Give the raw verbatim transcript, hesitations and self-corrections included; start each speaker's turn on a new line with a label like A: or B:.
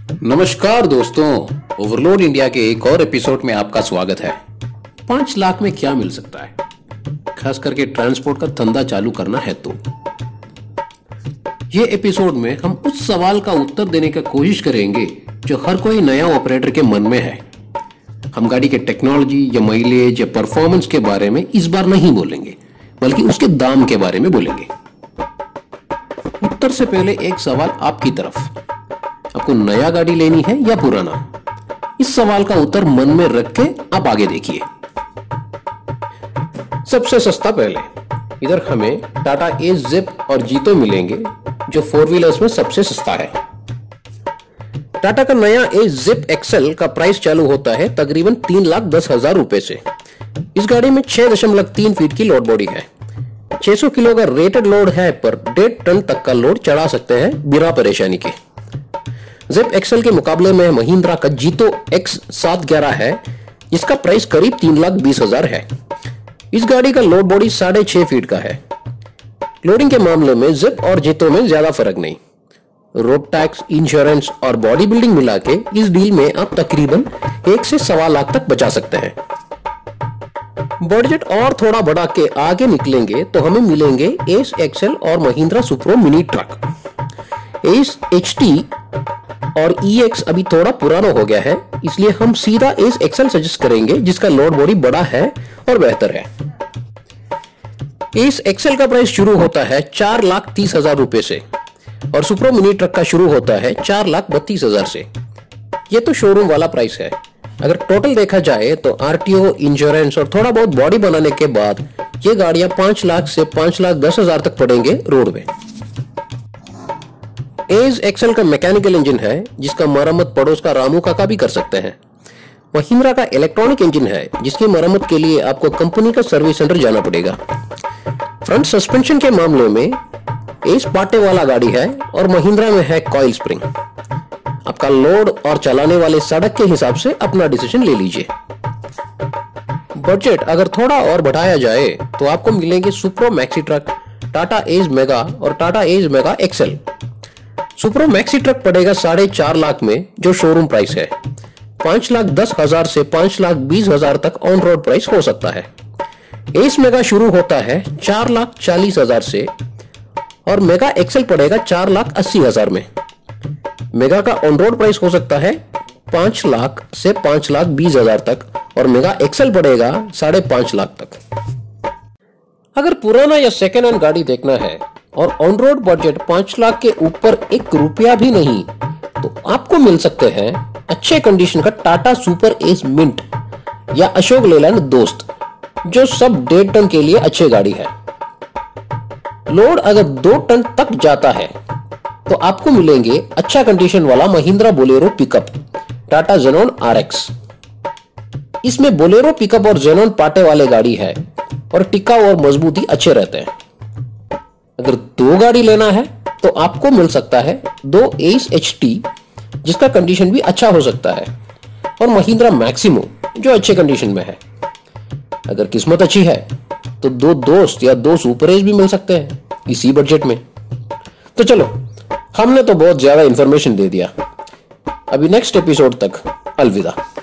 A: नमस्कार दोस्तों, overload India के एक और एपिसोड में आपका स्वागत है। पांच लाख में क्या मिल सकता है, खास करके ट्रांसपोर्ट का धंधा चालू करना है तो। ये एपिसोड में हम उस सवाल का उत्तर देने की कोशिश करेंगे जो हर कोई नया ऑपरेटर के मन में है। हम गाड़ी के टेक्नोलॉजी या माइलेज या परफॉर्मेंस के बारे में इस बार नहीं बोलेंगे, बल्कि उसके दाम के बारे में बोलेंगे। उत्तर से पहले एक सवाल आपकी तरफ, आपको नया गाड़ी लेनी है या पुराना? इस सवाल का उत्तर मन में रख के आप आगे देखिए। सबसे सस्ता पहले, इधर हमें टाटा एस जिप और जीतो मिलेंगे जो फोर व्हीलर्स में सबसे सस्ता है। टाटा का नया एस जिप एक्सेल का प्राइस चालू होता है तकरीबन तीन लाख दस हजार रुपए से। इस गाड़ी में छह दशमलव तीन फीट की लोड बॉडी है, छह सौ किलो का रेटेड लोड है, पर डेढ़ टन तक का लोड चढ़ा सकते हैं बिना परेशानी के। जिप एक्सेल के मुकाबले में महिंद्रा का जीतो एक्स सात ग्यारह है, जिसका प्राइस करीब तीन लाख बीस हजार है। इस गाड़ी का लोड बॉडी साढ़े छह फीट का है। लोडिंग के मामले में जिप और जीतो में ज्यादा फर्क नहीं। रोड टैक्स, इंश्योरेंस और बॉडी बिल्डिंग मिला के इस डील में आप तकरीबन एक से सवा लाख तक बचा सकते हैं। बजट और थोड़ा बढ़ा के आगे निकलेंगे तो हमें मिलेंगे एस एक्सेल और Mahindra Supro mini truck. Ace H T और ई एक्स अभी थोड़ा पुराना हो गया है, इसलिए हम सीधा एस एक्सेल सजेस्ट करेंगे जिसका लोड बॉडी बड़ा है और बेहतर है। एस एक्सेल का प्राइस शुरू होता है चार लाख तीस हजार रुपए से और सुप्रो मिनी ट्रक का शुरू होता है चार लाख बत्तीस हजार से। ये तो शोरूम वाला प्राइस है। अगर टोटल देखा जाए तो आरटीओ, इंश्योरेंस और थोड़ा बहुत बॉडी बनाने के बाद ये गाड़ियां पांच लाख से पांच लाख दस हजार तक पड़ेंगे रोड में। एस एक्सेल का मैकेनिकल इंजन है जिसका मरम्मत पड़ोस का रामू काका भी कर सकते हैं। महिंद्रा का इलेक्ट्रॉनिक इंजन है जिसकी मरम्मत के लिए आपको कंपनी का सर्विस सेंटर जाना पड़ेगा। फ्रंट सस्पेंशन के मामले में एस पाटे वाला गाड़ी है और महिंद्रा में है कॉइल स्प्रिंग। आपका लोड और चलाने वाले सड़क के हिसाब से अपना डिसीजन ले लीजिए। बजट अगर थोड़ा और बढ़ाया जाए तो आपको मिलेंगे Supro Maxi truck, Tata Ace Mega और Tata Ace Mega XL. Supro Maxi truck पड़ेगा साढ़े चार लाख में जो शोरूम प्राइस है। पांच लाख दस हजार से पांच लाख बीस हजार तक ऑन रोड प्राइस हो सकता है। एस मेगा शुरू होता है चार लाख चालीस हजार से और मेगा एक्सेल पड़ेगा चार लाख अस्सी हजार में। मेगा का ऑन रोड प्राइस हो सकता है पांच लाख से पांच लाख बीस हजार तक और मेगा एक्सेल पड़ेगा साढ़े पांच लाख तक। अगर पुराना या सेकेंड हैंड गाड़ी देखना है और ऑन रोड बजट पांच लाख के ऊपर एक रुपया भी नहीं, तो आपको मिल सकते हैं अच्छे कंडीशन का टाटा सुपर एस मिंट या अशोक लेलैंड दोस्त, जो सब डेढ़ टन के लिए अच्छी गाड़ी है। लोड अगर दो टन तक जाता है तो आपको मिलेंगे अच्छा कंडीशन वाला Mahindra Bolero pickup, Tata Xenon R X. इसमें बोलेरो पिकअप और जेनॉन पाटे वाले गाड़ी है और टिकाऊ और मजबूती अच्छे रहते हैं। अगर दो गाड़ी लेना है तो आपको मिल सकता है दो एस एच टी जिसका कंडीशन भी अच्छा हो सकता है और महिंद्रा मैक्सिमो जो अच्छे कंडीशन में है। अगर किस्मत अच्छी है तो दो दोस्त या दो सुपर एस भी मिल सकते हैं इसी बजट में। तो चलो, हमने तो बहुत ज्यादा इंफॉर्मेशन दे दिया। अभी नेक्स्ट एपिसोड तक अलविदा।